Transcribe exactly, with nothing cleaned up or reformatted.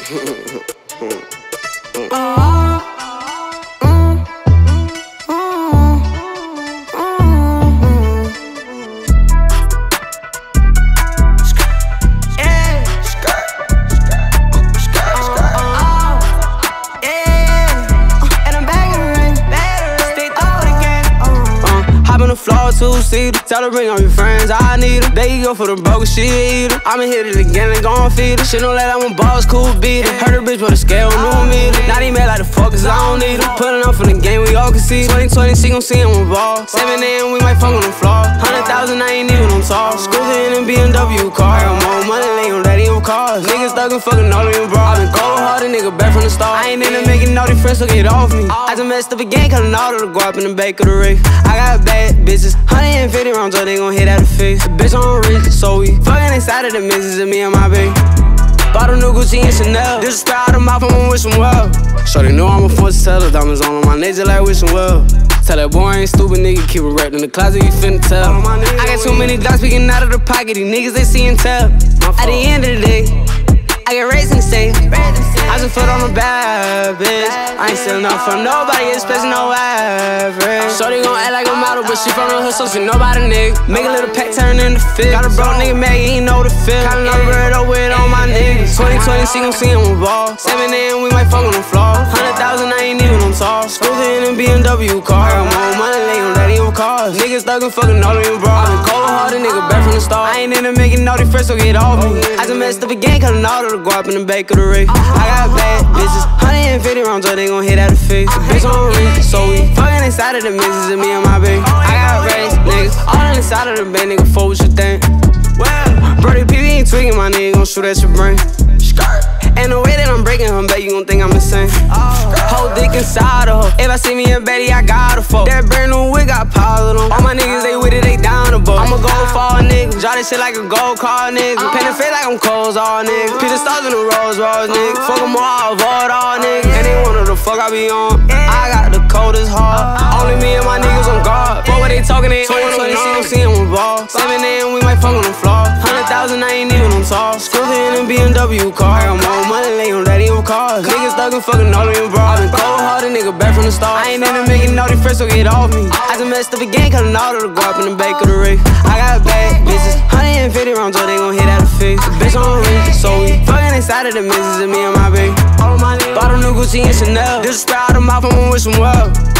Two-seater, tell her bring all your friends, I need her. There you go for the broke, she eat her. I'ma hit it again and gon' feed her. Shit don't let I'm a boss, cool beat it. Heard a bitch with a scale, new meter. Not even mad like the fuck, cause I don't need her. Pulling up from the game, we all can see twenty twenty, she gon' see him with ball. seven A M, we might fuck on the floor. Hundred thousand, I ain't even on top. Scooping in a B M W car. I got more money than you daddy on cars. Niggas stuck and fucking all of them bro. I been cold hearted, nigga, back from the start. I ain't into making naughty friends, so get off me. I just messed up again, cutting all of the guap in the back of the race. I got bad bitches, one hundred fifty rounds, so they gon' hit out the face. The bitch on wrist, so we fucking inside of the missus and me and my baby. Bought a new Gucci and Chanel. This is style out of mouth, I'ma wish him well. Shorty know I'm a fortune teller, diamonds on my nature like wishing well. Tell that boy I ain't stupid, nigga, keep it wrapped in the closet, you finna tell. I got too many dots peeking out of the pocket, these niggas they see and tell. At the end of the day, I get raised in the state. I just foot on a bad bitch. I ain't selling up for nobody, expecting no average. Shorty gon' act like a model, but she from the hood, so she know about a nigga. Make a little pack turn into fit. Got a broke nigga mad, he ain't know the feel. Kinda know the bird up with all my niggas. twenty twenty, she gon' see him with ball. seven A M, we might fuck on the floor. Hundred thousand, I ain't even on top. Scooping in a B M W car. I got more money than you daddy on cars. Niggas stuck and fucking all of them bro. I been cold hearted, nigga, back from the start. I ain't into making naughty friends, so get off me. I just messed up again, cutting all of the guap in the back of the race. I got bad bitches, one hundred fifty rounds, so they gon' hit out the face. The bitch on wrist, so we fucking inside of the missus and me and my baby. I got raised niggas, all inside of the bed, nigga, fuck what you think. Well, Brody P V ain't tweaking, my nigga gon' shoot at your brain. And the way that I'm breaking her, bet you gon' think I'm insane. Whole dick inside of her. If I see me in Betty, I gotta fuck. That brand new wig got piled on. All my niggas, they with it, they down the boat. I'm a gold fall nigga. Draw this shit like a gold car nigga. Paint the face like I'm Coles all nigga. Put the stars in the Rolls Royce nigga. Fuck them all, avoid all niggas. And they wonder the fuck I be on. I got the coldest heart. Only me and my niggas on guard. Fuck what they talking, they twenty twenty, she gon' see him with ball. seven A M, we might fuck on the floor. Hundred thousand, I ain't even on top. Scooping in a B M W car. I got more money than you daddy on cars. Niggas stuck and fucking all of them bro. I been cold hearted, nigga, back from the start. I ain't into making naughty friends, so get off me. I just messed up again, cutting all of the guap in the back of the race. I got bad bitches, one hundred fifty rounds, so they gon' hit out the face. The bitch on wrist, so we fucking inside of the missus and me and my baby. Bought a new Gucci and Chanel. This is style out of mouth, I'ma wish him well.